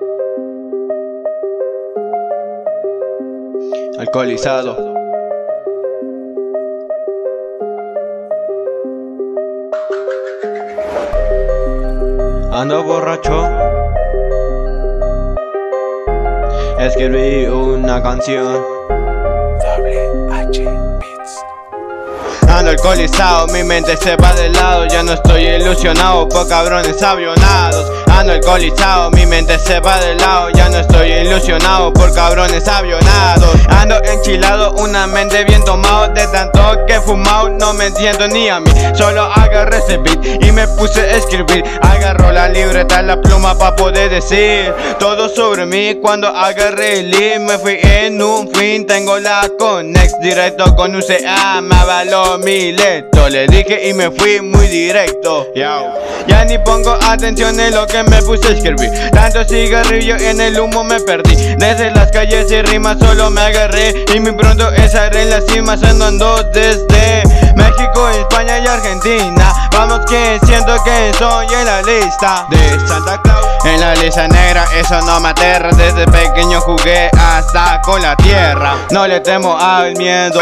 Alcoholizado. Ando borracho. Escribí una canción. Ando alcoholizado, mi mente se va de lado. Ya no estoy ilusionado por cabrones avionados. Ando alcoholizado, mi mente se va de lado. Ya no estoy ilusionado por cabrones avionados. Ando enchilado, una mente bien tomado. De tanto que he fumado, no me entiendo ni a mí. Solo agarré ese beat y me puse a escribir. Agarro la libreta, la pluma pa' poder decir todo sobre mí. Cuando agarré el lead, me fui en un fin. Tengo la Connex directo con UCA. Me avaló mi leto, le dije y me fui muy directo. Ya ni pongo atención en lo que me puse a escribir. Tanto cigarrillo en el humo me perdí. Desde las calles y rimas solo me agarré. Y muy pronto estaré en la cima sonando desde México, España y Argentina. Vamos que siento que soy en la lista de Santa Claus. En la lista negra, eso no me aterra. Desde pequeño jugué hasta con la tierra. No le temo al miedo,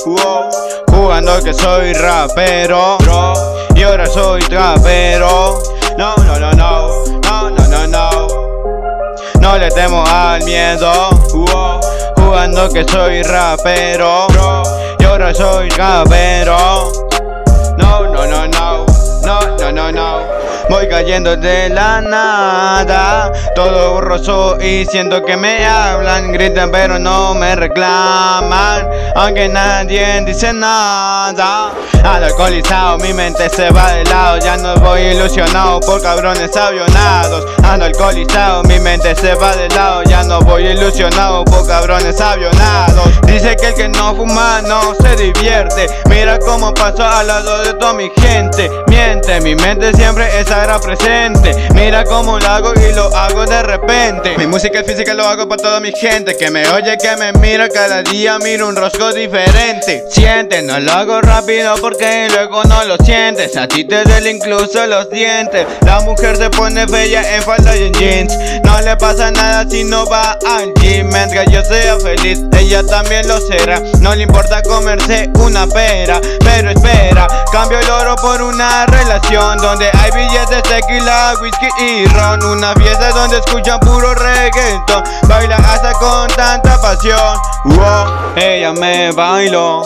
jugando que soy rapero. Y ahora soy trapero. No, no, no, no, no, no, no, no. No le temo al miedo, jugando que soy rapero. Y ahora soy trapero. No, no, no, no, no, no, no, no. Voy cayendo de la nada, todo borroso y siento que me hablan. Gritan pero no me reclaman, aunque nadie dice nada. Ando alcoholizado, mi mente se va de lado. Ya no voy ilusionado por cabrones avionados. Ando alcoholizado, mi mente se va de lado. Ya no voy ilusionado por cabrones avionados. Dice que el que no fuma no se divierte. Mira cómo paso al lado de toda mi gente. Miente, mi mente siempre estará presente. Mira cómo lo hago y lo hago de repente. Mi música es física, lo hago para toda mi gente que me oye, que me mira. Cada día miro un rostro diferente. Siente, no lo hago rápido porque luego no lo sientes. A ti te duele incluso los dientes. La mujer se pone bella en falda y en jeans. No le pasa nada si no va al gym. Mientras yo sea feliz, ella también lo será. No le importa comerse una pera, pero espera, cambio el oro por una relación donde hay billetes, tequila, whisky y ron. Una fiesta donde escuchan puro reggaeton. Baila hasta con tanta pasión. Ella me bailó,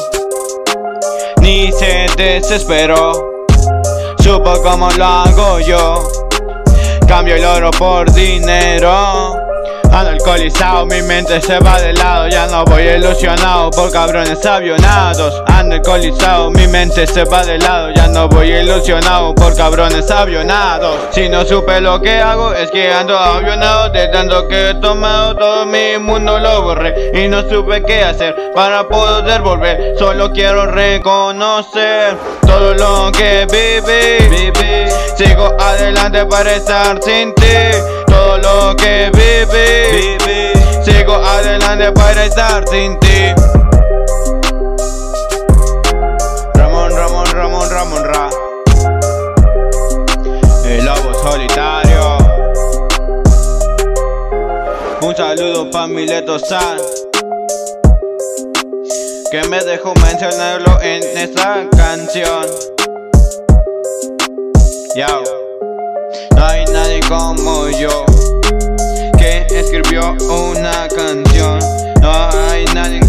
ni se desesperó. Supo cómo lo hago yo. Cambio el oro por dinero. Ando alcoholizado, mi mente se va de lado. Ya no voy ilusionado por cabrones avionados. Ando alcoholizado, mi mente se va de lado. Ya no voy ilusionado por cabrones avionados. Si no supe lo que hago, es que ando avionado. De tanto que he tomado, todo mi mundo lo borré. Y no supe qué hacer para poder volver. Solo quiero reconocer todo lo que viví. Sigo adelante para estar sin ti. Todo lo que viví, sigo adelante para estar sin ti. Ramón, Ramón, Ramón, Ramón Ra, el lobo solitario. Un saludo pa' Mileto San, que me dejó mencionarlo en esta canción. Yao. No hay nadie como yo que escribió una canción. No hay nadie